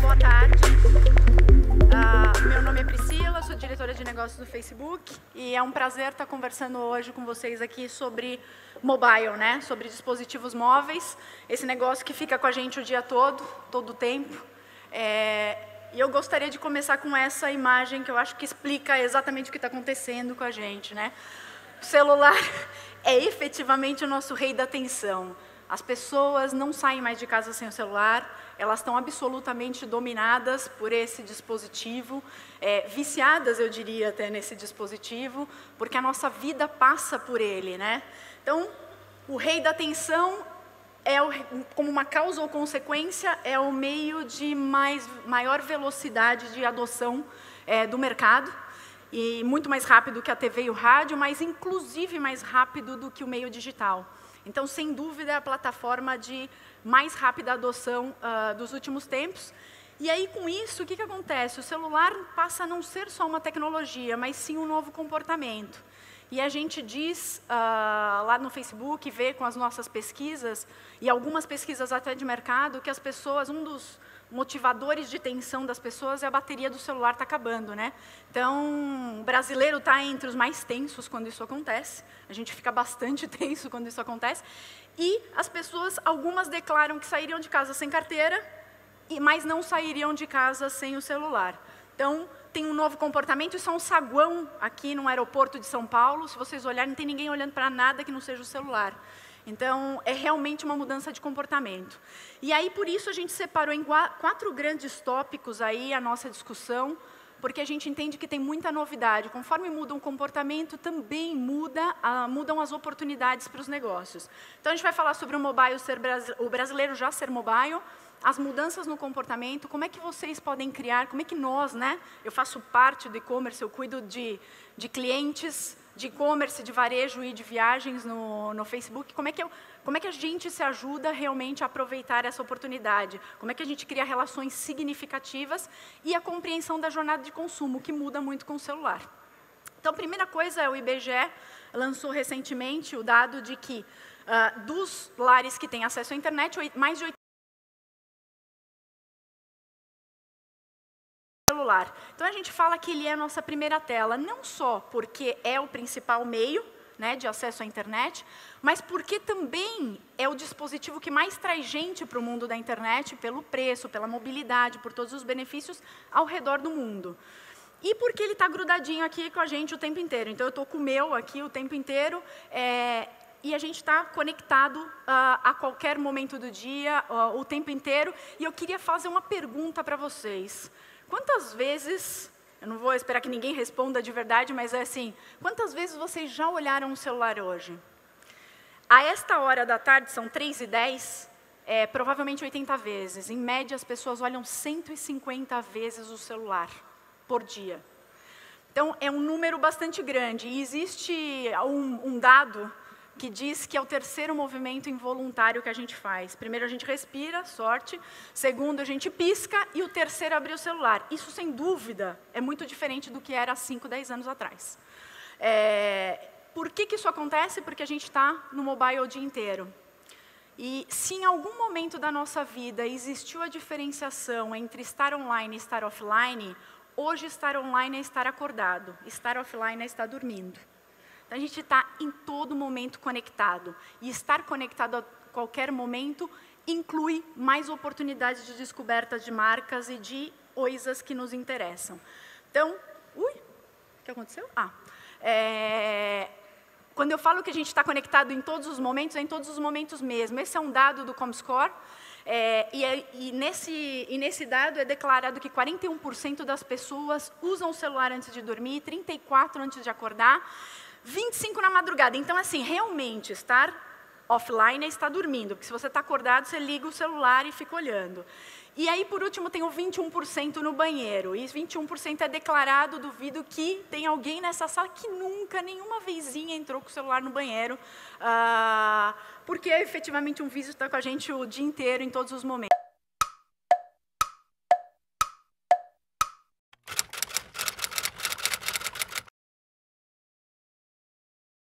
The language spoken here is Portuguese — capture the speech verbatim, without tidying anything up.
boa tarde. Uh, meu nome é Priscila, sou diretora de negócios do Facebook e é um prazer estar conversando hoje com vocês aqui sobre mobile, né? Sobre dispositivos móveis, esse negócio que fica com a gente o dia todo, todo o tempo. É, e eu gostaria de começar com essa imagem que eu acho que explica exatamente o que está acontecendo com a gente, né? O celular é efetivamente o nosso rei da atenção. As pessoas não saem mais de casa sem o celular, elas estão absolutamente dominadas por esse dispositivo, é, viciadas, eu diria, até nesse dispositivo, porque a nossa vida passa por ele, né? Então, o rei da atenção, é o, como uma causa ou consequência, é o meio de mais, maior velocidade de adoção é, do mercado, e muito mais rápido que a T V e o rádio, mas inclusive mais rápido do que o meio digital. Então, sem dúvida, é a plataforma de mais rápida adoção uh, dos últimos tempos. E aí, com isso, o que, que acontece? O celular passa a não ser só uma tecnologia, mas sim um novo comportamento. E a gente diz uh, lá no Facebook, vê com as nossas pesquisas, e algumas pesquisas até de mercado, que as pessoas, um dos motivadores de tensão das pessoas é a bateria do celular está acabando, né? Então, o brasileiro está entre os mais tensos quando isso acontece. A gente fica bastante tenso quando isso acontece. E as pessoas, algumas declaram que sairiam de casa sem carteira, mas não sairiam de casa sem o celular. Então, tem um novo comportamento. Isso é um saguão aqui no aeroporto de São Paulo. Se vocês olharem, não tem ninguém olhando para nada que não seja o celular. Então, é realmente uma mudança de comportamento. E aí, por isso, a gente separou em quatro grandes tópicos aí a nossa discussão, porque a gente entende que tem muita novidade. Conforme muda o comportamento, também muda, uh, mudam as oportunidades para os negócios. Então, a gente vai falar sobre o mobile ser o brasileiro já ser mobile, as mudanças no comportamento, como é que vocês podem criar, como é que nós, né? Eu faço parte do e-commerce, eu cuido de, de clientes, de e-commerce, de varejo e de viagens no, no Facebook, como é, que eu, como é que a gente se ajuda realmente a aproveitar essa oportunidade? Como é que a gente cria relações significativas e a compreensão da jornada de consumo, que muda muito com o celular. Então, a primeira coisa, o I B G E lançou recentemente o dado de que uh, dos lares que têm acesso à internet, mais de oitenta por cento celular. Então, a gente fala que ele é a nossa primeira tela, não só porque é o principal meio, né, de acesso à internet, mas porque também é o dispositivo que mais traz gente para o mundo da internet, pelo preço, pela mobilidade, por todos os benefícios ao redor do mundo. E porque ele está grudadinho aqui com a gente o tempo inteiro. Então, eu estou com o meu aqui o tempo inteiro, é, e a gente está conectado uh, a qualquer momento do dia, uh, o tempo inteiro. E eu queria fazer uma pergunta para vocês. Quantas vezes, eu não vou esperar que ninguém responda de verdade, mas é assim, quantas vezes vocês já olharam o celular hoje? A esta hora da tarde, são três e dez, é, provavelmente oitenta vezes. Em média, as pessoas olham cento e cinquenta vezes o celular por dia. Então, é um número bastante grande. E existe um, um dado que diz que é o terceiro movimento involuntário que a gente faz. Primeiro, a gente respira, sorte. Segundo, a gente pisca. E o terceiro, abrir o celular. Isso, sem dúvida, é muito diferente do que era há cinco, dez anos atrás. É, por que que isso acontece? Porque a gente está no mobile o dia inteiro. E se em algum momento da nossa vida existiu a diferenciação entre estar online e estar offline, hoje estar online é estar acordado. Estar offline é estar dormindo. Então, a gente está em todo momento conectado. E estar conectado a qualquer momento inclui mais oportunidades de descoberta de marcas e de coisas que nos interessam. Então, ui, o que aconteceu? Ah, é, quando eu falo que a gente está conectado em todos os momentos, é em todos os momentos mesmo. Esse é um dado do Comscore. É, e, e, nesse, e nesse dado é declarado que quarenta e um por cento das pessoas usam o celular antes de dormir, trinta e quatro por cento antes de acordar, vinte e cinco por cento na madrugada. Então, assim, realmente, estar offline é estar dormindo, porque se você está acordado, você liga o celular e fica olhando. E aí, por último, tem o vinte e um por cento no banheiro. E vinte e um por cento é declarado, duvido que tem alguém nessa sala que nunca, nenhuma vezinha entrou com o celular no banheiro, uh, porque é efetivamente um vício que está com a gente o dia inteiro, em todos os momentos.